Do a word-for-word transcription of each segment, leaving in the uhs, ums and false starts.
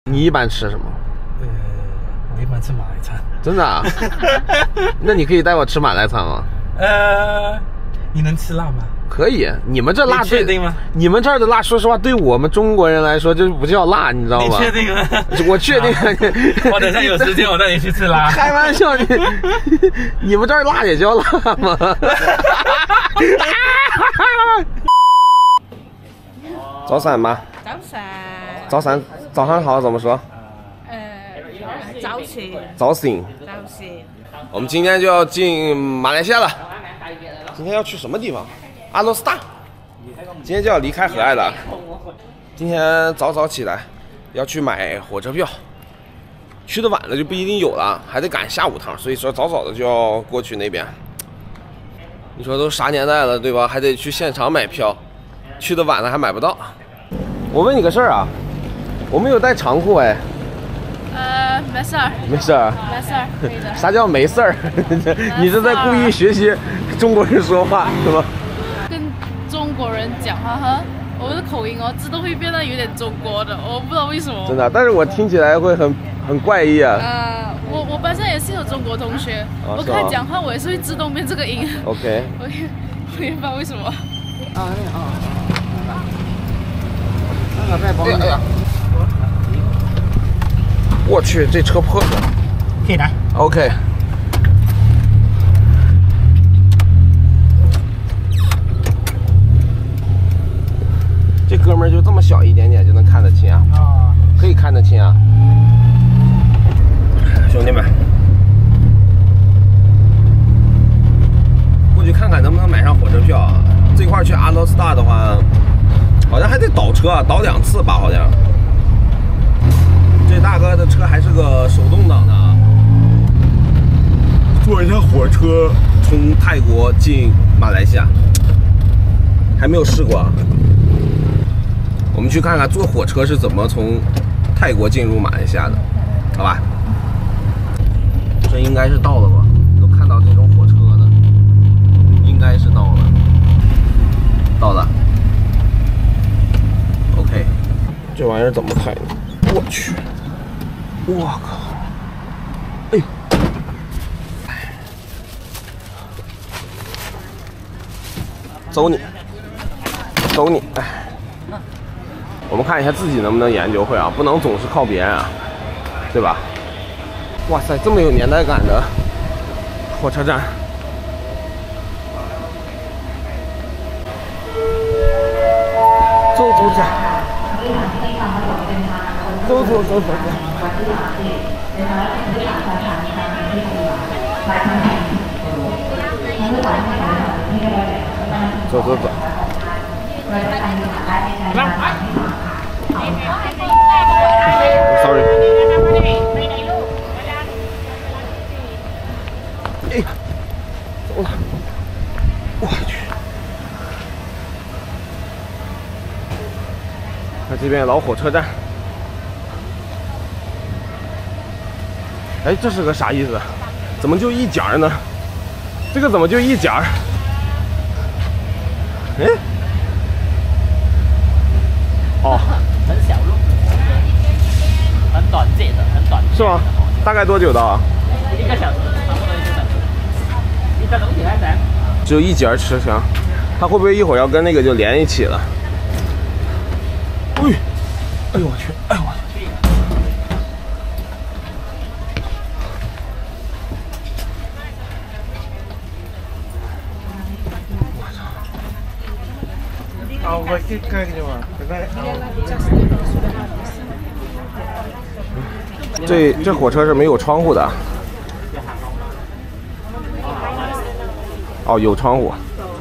你一般吃什么？ 呃，我一般吃马来餐。 真的啊？那你可以带我吃马来餐吗？ 呃，你能吃辣吗？ 可以。你们这辣确定吗？ 你们这儿的辣，说实话，对我们中国人来说，这不叫辣，你知道吗？ 你确定吗？ 我确定。 我等下有时间，我带你去吃辣。 开玩笑，你你们这儿辣也叫辣吗？早散吗？ 早散。 早散，早上好怎么说？ 呃，早醒。 早醒。 早醒。 我们今天就要进马来西亚了。今天要去什么地方？阿罗斯大。今天就要离开和爱了。今天早早起来，要去买火车票。去的晚了就不一定有了，还得赶下午趟，所以说早早的就要过去那边。你说都啥年代了，对吧？还得去现场买票，去的晚了还买不到。我问你个事儿啊，我没有带长裤哎。 呃，没事儿， 没事儿， 没事儿，可以的。 啥叫没事儿？你是在故意学习中国人说话是吗？ 跟中国人讲话哈，我的口音哦，自动会变得有点中国的，我不知道为什么。 真的，但是我听起来会很很怪异啊。 呃，我我班上也是有中国同学， 哦、 我跟他讲话，我也是会自动变这个音。 OK。 我也我也不知道为什么。啊啊。 那个再帮。哎呀！我去，这车破了。 可以拿。 OK。这哥们儿就这么小一点点就能看得清啊？啊、哦，可以看得清啊。兄弟们，过去看看能不能买上火车票啊？这块去阿罗斯大的话，好像还得倒车，倒两次吧，好像。这大哥的车还是个手动挡的啊。坐一下火车从泰国进马来西亚，还没有试过啊。我们去看看坐火车是怎么从泰国进入马来西亚的，好吧？这应该是到了吧？都看到这种火车的，应该是到了，到了。OK， 这玩意儿怎么开呢？我去，我靠！哎呦！走你，走你！哎，我们看一下自己能不能研究会啊，不能总是靠别人啊，对吧？哇塞，这么有年代感的火车站！走走走，走走走走走。走走走。Sorry。哎，走了。我去。看这边老火车站。哎，这是个啥意思？怎么就一节呢？这个怎么就一节？哎，哦， 很小路，很短捷的，很短。 是吗？大概多久到啊？ 一个小时，差不多一个小时。你在东起来噻？ 只有一节车厢，它会不会一会儿要跟那个就连一起了？哎，哎呦我去！哎呦我去！这这火车是没有窗户的。哦，有窗户。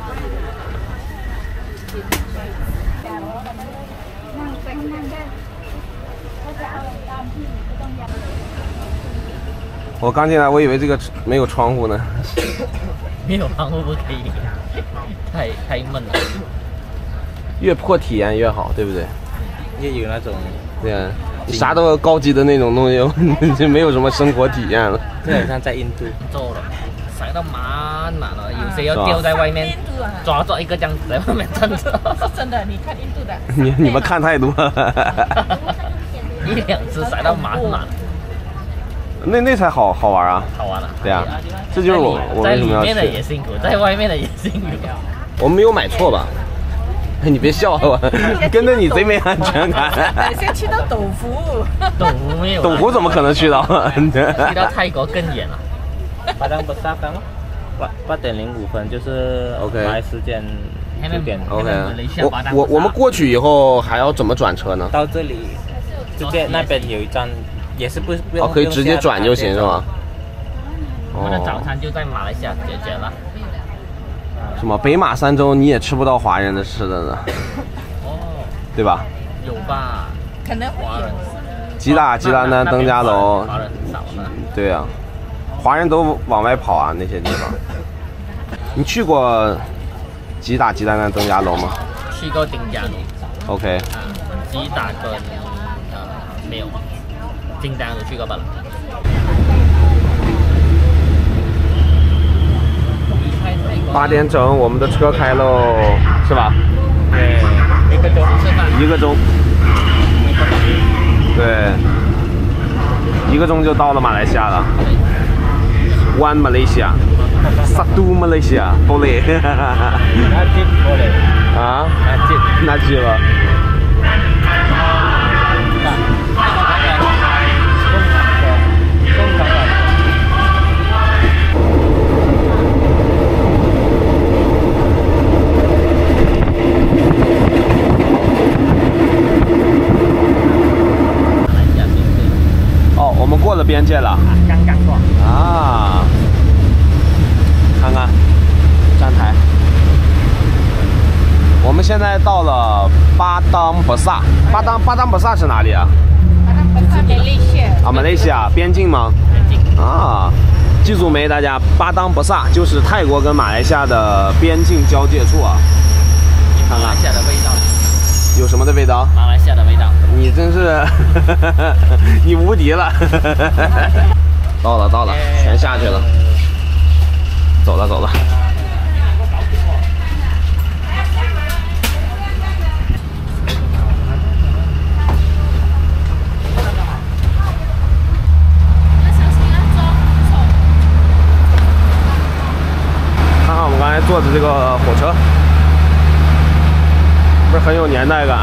我刚进来，我以为这个没有窗户呢。 没有窗户不可以，太太闷了。 越破体验越好，对不对？ 也有那种， 对啊，啥都高级的那种东西，就没有什么生活体验了。 就好像在印度做了，晒到满满了，有些要吊在外面，抓着一个这样子在外面站着。 是真的，你看印度的。 你你们看太多了。 一两次塞到满满。 那那才好好玩啊！ 好玩了。 对啊，这就是我我在里为什么要去。 面的也辛苦，在外面的也辛苦。 我们没有买错吧？你别笑我，跟着你贼没安全感。 先去到斗湖， 斗湖没有。 斗湖怎么可能去到？ 去到泰国更远了。 巴当不萨刚八八点零五分，就是 OK 马来时间九点。 OK， 我我我们过去以后还要怎么转车呢？ 到这里，直接那边有一站，也是不不用。 哦，可以直接转就行是吗？ 我们的早餐就在马来西亚解决了。 什么北马三州你也吃不到华人的吃的呢？ 哦， 对吧？ 有吧？ 可能会有。 吉打、吉兰丹、登嘉楼， 华人很少呢。对啊，华人都往外跑啊，那些地方。你去过吉打、吉兰丹、登嘉楼吗？ 去过登嘉楼。 OK。 啊，吉打跟呃没有，登嘉楼去过吧？ 八点整，我们的车开喽，是吧？ 对，一个钟吃饭， 一个钟。对，一个钟就到了马来西亚了。One Malaysia， Satu Malaysia， boleh。 Najib boleh。 啊 ？Najib Najib 吧。哦，我们过了边界了。 刚刚过。 啊，看看站台。我们现在到了巴当伯萨。巴当巴当伯萨是哪里啊？ 巴当伯萨，马来西亚。 啊，马来西亚边境吗？ 边境。 啊，记住没，大家，巴当伯萨就是泰国跟马来西亚的边境交界处啊。看看马来西亚的味道。 有什么的味道？ 马来西亚的味道。 你真是，你无敌了。到了到了，全下去了。走了走了。看看我们刚才坐的这个火车。不是很有年代感，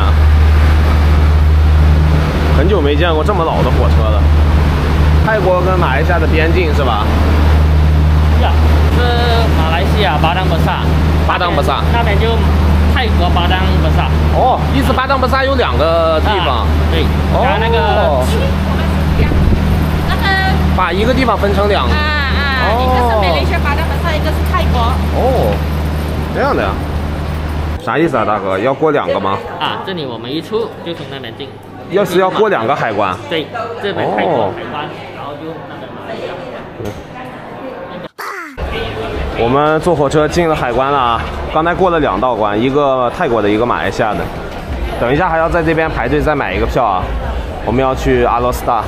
很久没见过这么老的火车了。泰国跟马来西亚的边境是吧？ 是啊，是马来西亚巴当伯萨， 巴当伯萨那边就泰国巴当伯萨。 哦，意思巴当伯萨有两个地方。 啊、对， 哦， 那个那个把一个地方分成两个。 啊啊，一个是马来西亚巴当伯萨，一个是泰国。 哦，这样的呀。啥意思啊，大哥？要过两个吗？ 啊，这里我们一出就从那边进。 要是要过两个海关？ 对，这边泰国海关，然后就那边马来西亚。 我们坐火车进了海关了啊！刚才过了两道关，一个泰国的，一个马来西亚的。等一下还要在这边排队再买一个票啊！我们要去阿罗斯达。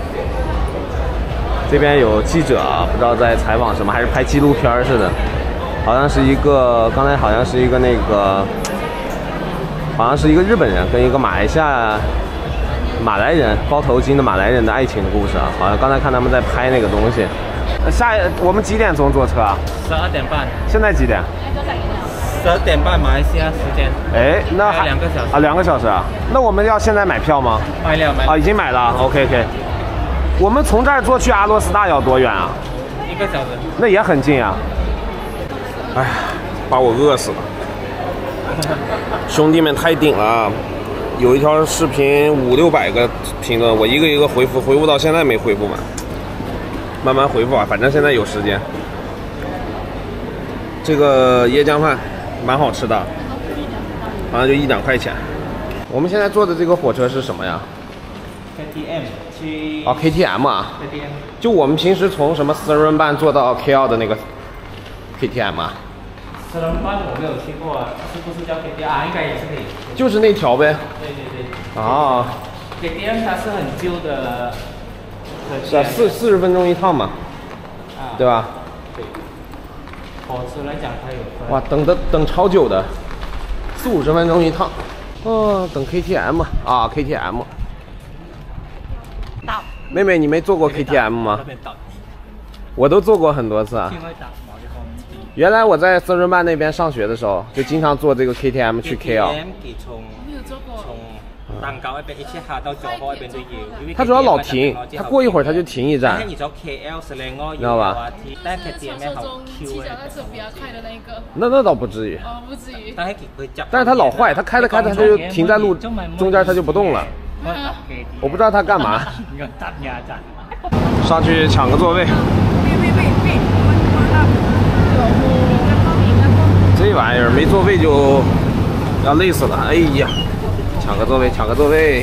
这边有记者啊，不知道在采访什么，还是拍纪录片似的。好像是一个，刚才好像是一个那个，好像是一个日本人跟一个马来西亚马来人包头巾的马来人的爱情的故事啊。好像刚才看他们在拍那个东西。下我们几点钟坐车啊？ 十二点半。 现在几点？ 十二点半马来西亚时间。 哎，那还两个小时啊，两个小时啊。那我们要现在买票吗？ 买了买了。 啊，已经买了。OK OK。我们从这儿坐去阿罗斯大要多远啊？ 一个小时。 那也很近啊。哎呀，把我饿死了！兄弟们太顶了啊！有一条视频五六百个评论，我一个一个回复，回复到现在没回复完，慢慢回复啊，反正现在有时间。这个椰浆饭蛮好吃的，好像就一两块钱。我们现在坐的这个火车是什么呀 ？K T M 去。 哦 ，K T M 啊。 K T M。 就我们平时从什么四人班坐到 K L 的那个 K T M 啊。 四人班我没有去过啊，是不是叫 K T M 啊？应该也是可以。 就是那条呗。 对对对。 啊。 K T M 它是很旧的。 是啊，四四十分钟一趟嘛。啊。对吧？ 对。火车来讲，它有分。 哇，等的等超久的，四五十分钟一趟。哦，等 K T M 啊 ，K T M。 到。 妹妹，你没做过 K T M 吗？我都做过很多次啊。原来我在森润办那边上学的时候，就经常坐这个 K T M 去 K L。 没有做过。 他主要老停，他过一会儿他就停一站，你知道吧？ 传说中骑脚踏车比较快的那一个。 那那倒不至于。 哦，不至于。 但是他老坏，他开着开着他就停在路中间，他就不动了。我不知道他干嘛。上去抢个座位。这玩意儿没座位就要累死了，哎呀！抢个座位，抢个座位。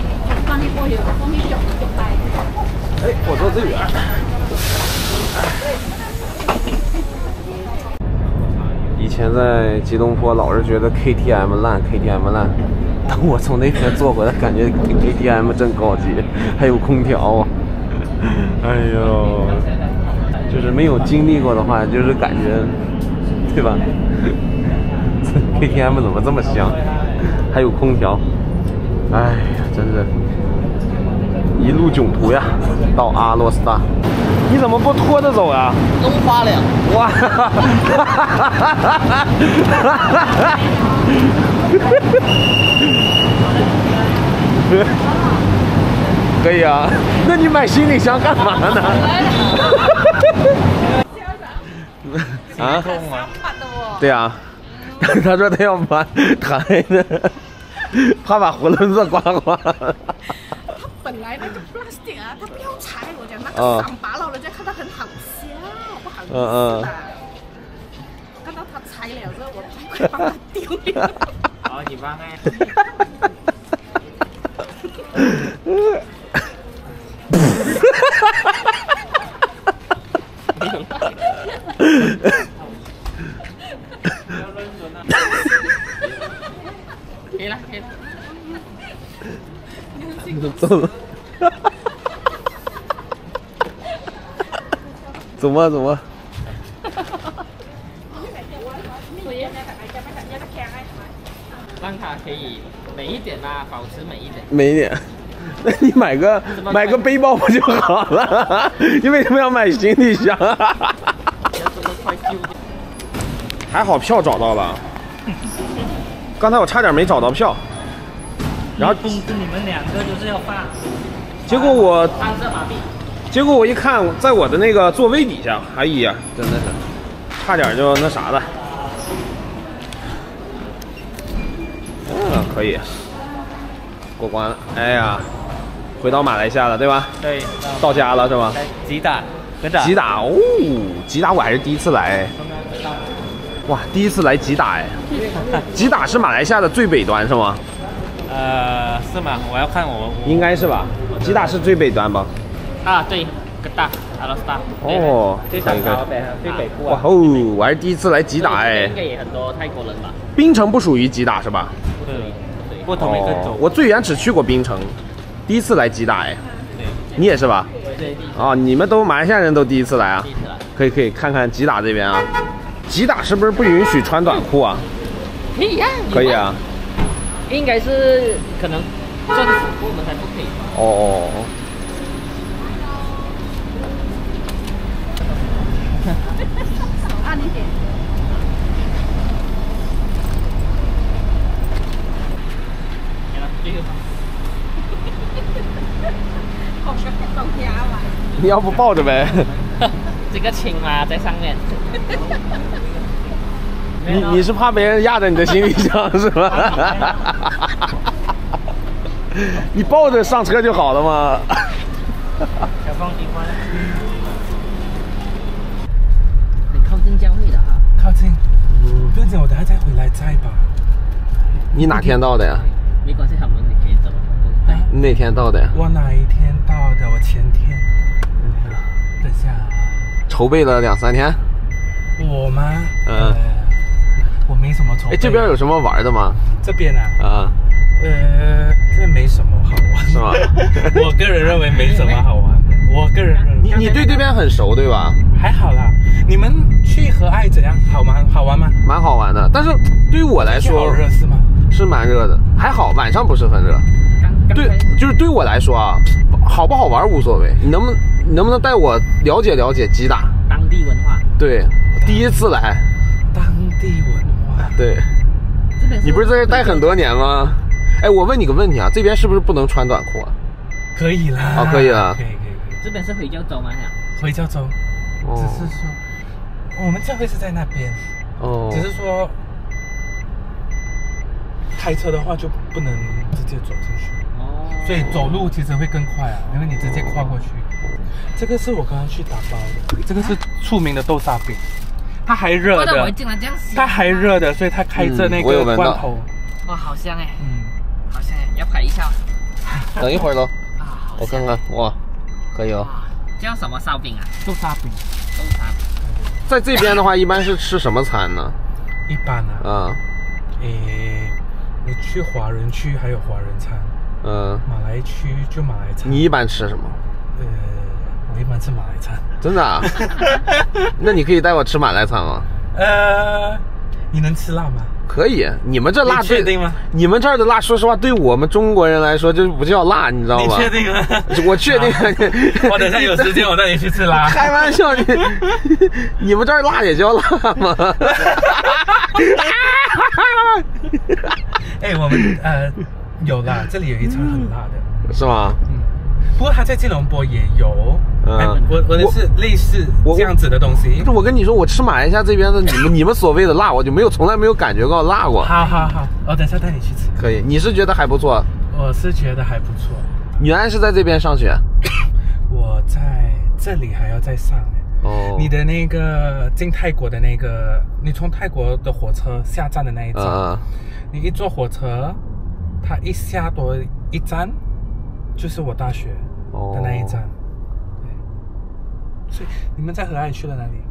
哎，我坐最远。以前在吉隆坡老是觉得 K T M 烂 ，K T M 烂。等我从那边坐回来，感觉 K T M 真高级，还有空调啊！哎呦，就是没有经历过的话，就是感觉，对吧 ？K T M 怎么这么香？还有空调，哎呀，真是一路囧途呀！到阿罗斯大，你怎么不拖着走呀？ 弄花了， 哇！可以啊，那你买行李箱干嘛呢？啊？对啊，他说他要把抬的，怕把囫囵子刮花。 它本来那个 plastic 啊，它不要拆，我讲那个伤疤老人家看到很好笑，不好意思的。看到他拆了之后，我快把它丢掉。 好，几万哎。 可以了，可以了。 走了。怎么怎么？ 让它可以美一点啦，保持美一点。 美一点。那你买个买个背包不就好了？你为什么要买行李箱？还好票找到了。刚才我差点没找到票。然后通知你们两个就是要发。 结果我三色马币。 结果我一看，在我的那个座位底下，哎呀，真的是差点就那啥了。嗯，可以过关了。哎呀，回到马来西亚了，对吧？ 对， 到家了是吗？ 吉打， 吉打哦，吉打我还是第一次来。哇，第一次来吉打哎！吉打是马来西亚的最北端是吗？ 呃，是吗？我要看我。 应该是吧？吉打是最北端吧？ 啊，对，哥大，阿罗斯大。 哦， 最山高北，最北部。 哇哦，我还是第一次来吉打哎。 应该也很多泰国人吧？ 槟城不属于吉打是吧？ 对，不同一个州。 我最远只去过槟城，第一次来吉打哎。 对。 你也是吧？ 对。 哦，你们都马来西亚人都第一次来啊？ 第一次来。 可以可以看看吉打这边啊。吉打是不是不允许穿短裤啊？ 可以啊。 可以啊。 应该是可能政府部门才不可以。 哦哦哦。 按一点。好像很高压啊！ 你要不抱着呗？ 这个轻嘛，在上面。 你你是怕别人压着你的行李箱是吧？你抱着上车就好了嘛。 小凤梨花。 很靠近教会的哈。 靠近。不用紧，我等下再回来载吧。 你哪天到的呀？ 没关系，他们你可以走。 你哪天到的呀？ 我哪一天到的？我前天。等下。 筹备了两三天。 我吗？ 嗯。 我没什么筹备。 哎，这边有什么玩的吗？ 这边啊？ 啊。 呃，这没什么好玩， 是吗？ 我个人认为没什么好玩的。我个人认为。 你你对这边很熟对吧？ 还好啦。你们去和爱怎样？好吗？好玩吗？ 蛮好玩的，但是对于我来说， 好热是吗？ 是蛮热的，还好晚上不是很热。对，就是对我来说啊， 好不好玩无所谓，你能不能你能不能带我了解了解吉打当地文化？ 对，第一次来。 当地文化。 对。你不是在这待很多年吗？哎，我问你个问题啊，这边是不是不能穿短裤啊？ 可以啦。 哦，可以了。 可以可以可以。 这边是回教州吗？ 回教州。 哦。 只是说，我们教会是在那边。 哦。 只是说，开车的话就不能直接走进去。哦。所以走路其实会更快啊，因为你直接跨过去。这个是我刚刚去打包的，这个是出名的豆沙饼。它还热的，它还热的，所以它开着那个罐头。 哇，好香哎！嗯，好香哎，要拍一下。 等一会儿喽。啊，我看看，哇，可以哦。 叫什么烧饼啊？ 豆沙饼。 豆沙饼。 在这边的话，一般是吃什么餐呢？ 一般啊。 啊。 诶，你去华人区还有华人餐。嗯。马来区就马来餐。 你一般吃什么？ 呃。我一般吃马来餐， 真的啊？那你可以带我吃马来餐吗？ 呃，你能吃辣吗？ 可以，你们这辣确定吗？ 你们这儿的辣，说实话，对我们中国人来说，就不叫辣，你知道吗？ 你确定吗？ 我确定。 我等下有时间，我带你去吃辣。 开玩笑，你你们这儿辣也叫辣吗？ 哎，我们呃有辣，这里有一餐很辣的， 是吗？ 嗯。不过他在吉隆坡也有，嗯，我我的是类似这样子的东西。 我跟你说，我吃马来西亚这边的你们你们所谓的辣，我就没有从来没有感觉到辣过。 好好好，我等下带你去吃。 可以，你是觉得还不错？ 我是觉得还不错。 你原来是在这边上学？ 我在这里还要再上。哦。你的那个进泰国的那个，你从泰国的火车下站的那一站，嗯、你一坐火车，它一下多一站，就是我大学。的那一站，对，所以你们在和爱去了哪里？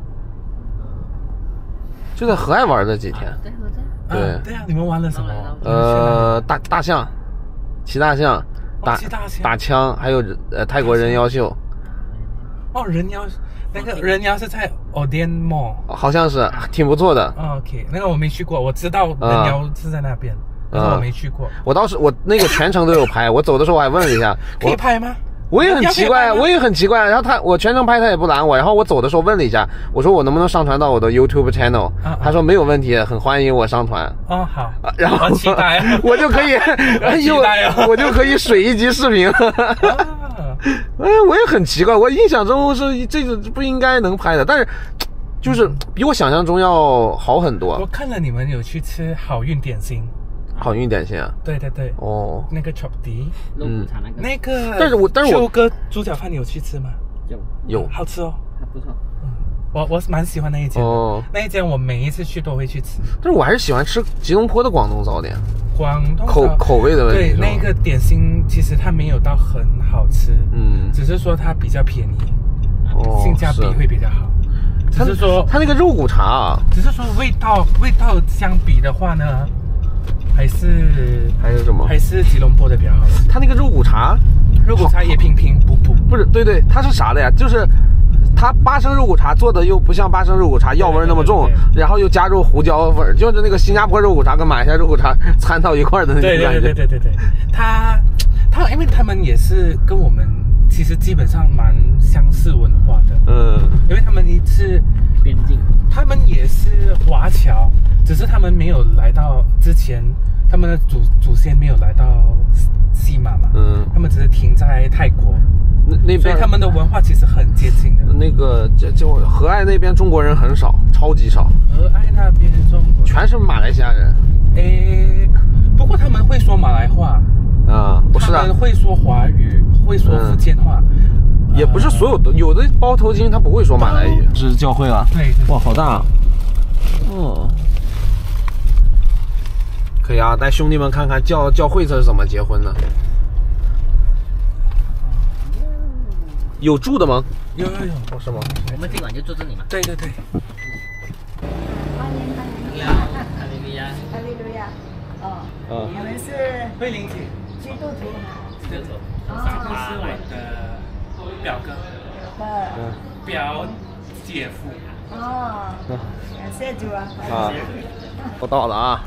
就在和爱玩了几天。 在和爱。 对对啊，你们玩了什么？ 呃，大大象，骑大象，打打枪，还有呃泰国人妖秀。 哦，人妖，那个人妖是在 Odean Mall， 好像是，挺不错的。 OK， 那个我没去过，我知道人妖是在那边，但是我没去过。 我倒是我那个全程都有拍，我走的时候我还问了一下， 可以拍吗？ 我也很奇怪，我也很奇怪。然后他，我全程拍他也不拦我。然后我走的时候问了一下，我说我能不能上传到我的 YouTube channel？、啊、他说没有问题，很欢迎我上传。 哦，好。 然后我期待， 我就可以， 哎呦， 我就可以水一集视频。哎，我也很奇怪，我印象中是这个不应该能拍的，但是就是比我想象中要好很多。 我看了你们有去吃好运点心。 好运点心啊！ 对对对，哦，那个 chop 迪， 嗯， 那个， 但是我但是我秋哥猪脚饭你有去吃吗？ 有有， 好吃哦， 还不错。 嗯，我我是蛮喜欢那一间哦，那一间我每一次去都会去吃。 但是我还是喜欢吃吉隆坡的广东早点。 广东口口味的问题。 对，那个点心其实它没有到很好吃，嗯，只是说它比较便宜，哦，性价比会比较好。只是说它那个肉骨茶啊， 只是说味道味道相比的话呢。还是还有什么？ 还是吉隆坡的比较好吃。 它那个肉骨茶， 肉骨茶也平平补补。 不是，对对，它是啥的呀？就是它八升肉骨茶做的又不像八升肉骨茶药味那么重，然后又加入胡椒味，就是那个新加坡肉骨茶跟马来西亚肉骨茶掺到一块的那种感觉。 对对对对对对，它它因为他们也是跟我们其实基本上蛮相似文化的。嗯，因为他们一次边境， 他们也是华侨，只是他们没有来到之前。他们的祖祖先没有来到西马嘛，嗯，他们只是停在泰国，那那边，所以他们的文化其实很接近的。 那个就就和爱那边中国人很少，超级少。 和爱那边中国全是马来西亚人。 诶，不过他们会说马来话啊，不是的， 他们会说华语，会说福建话， 嗯、也不是所有的，有的包头巾他不会说马来语。是教会了， 对， 哇，好大啊！哦。可以啊，带兄弟们看看教教会这是怎么结婚的。有住的吗？ 有有有， 哦，是吗？ 我们今晚就住这里嘛。 对对对。 欢迎欢迎。 哈利路亚。 哈利路亚。哦。 嗯。你们是慧玲姐。 基督徒。 基督徒。 哦。这是我的表哥。 嗯。 表姐夫。 哦。感谢主啊。 啊。我到了啊。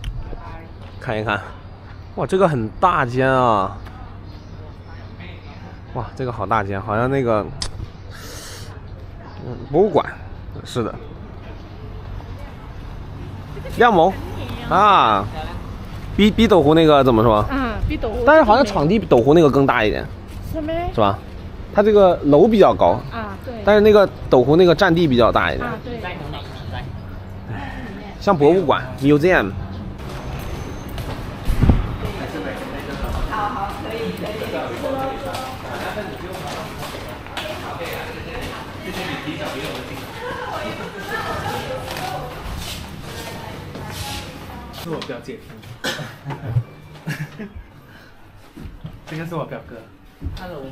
看一看，哇，这个很大间啊！ 哇，这个好大间，好像那个，嗯，博物馆，是的。亮萌啊，比比斗湖那个怎么说？ 嗯，比斗湖。 但是好像场地比斗湖那个更大一点。 是吗？ 是吧？它这个楼比较高。 啊，对。 但是那个斗湖那个占地比较大一点。 啊，对。 像博物馆 museum。 好好，可以可以。 是我表姐夫，这个是我表哥。 Hello。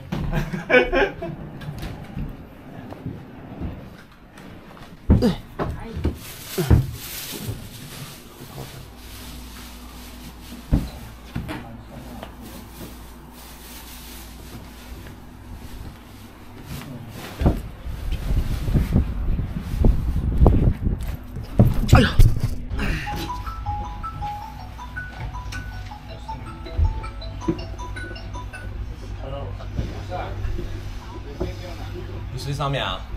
哎呀！你睡上面啊？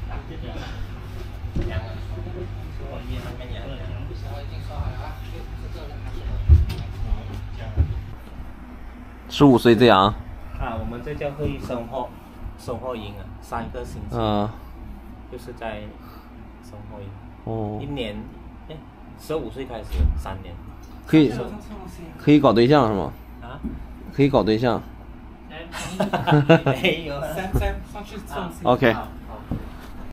十五岁这样。 啊，我们这叫会生活生活营啊，三个星期。嗯。就是在生活营。哦。一年，哎，十五岁开始，三年。 可以，可以搞对象是吗？啊？可以搞对象。 没有。 三三上去送。 OK。